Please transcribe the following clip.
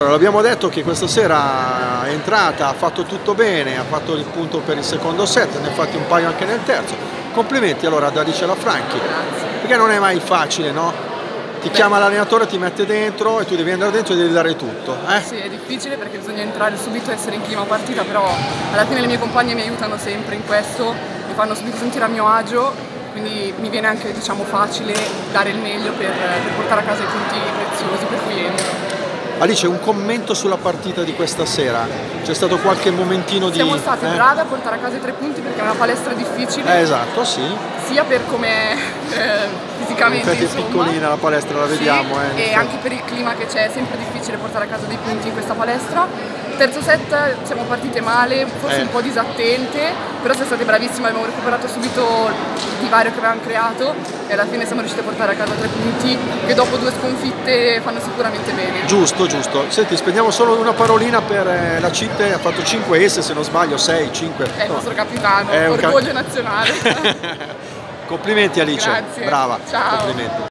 L'abbiamo detto che questa sera è entrata, ha fatto tutto bene, ha fatto il punto per il secondo set, ne ha fatti un paio anche nel terzo. Complimenti allora ad Alice Lafranchi, perché non è mai facile, no? Ti chiama l'allenatore, ti mette dentro e tu devi andare dentro e devi dare tutto. Sì, è difficile perché bisogna entrare subito e essere in clima partita, però alla fine le mie compagne mi aiutano sempre in questo, mi fanno subito sentire a mio agio, quindi mi viene anche, diciamo, facile dare il meglio per portare a casa i punti preziosi per cui entro. Alice, un commento sulla partita di questa sera? C'è stato qualche momentino di... Siamo state brave a portare a casa i 3 punti perché è una palestra difficile. Esatto, sì. Sia per come fisicamente, Infatti è piccolina la palestra, la vediamo. Sì, e anche per il clima che c'è, è sempre difficile portare a casa dei punti in questa palestra. Terzo set siamo partite male, forse un po' disattente, però siamo state bravissime, abbiamo recuperato subito il divario che avevamo creato e alla fine siamo riusciti a portare a casa 3 punti che dopo 2 sconfitte fanno sicuramente bene. Giusto, giusto. Senti, spendiamo solo una parolina per la Citte, ha fatto 5 S se non sbaglio, 6, 5. È il nostro capitano, orgoglio nazionale. Complimenti Alice, Grazie. brava, Ciao. complimenti.